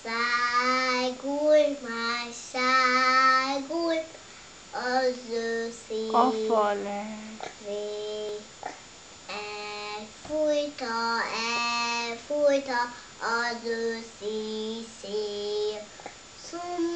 már szágult az őszi a fa lett. Elfújta az őszi szél.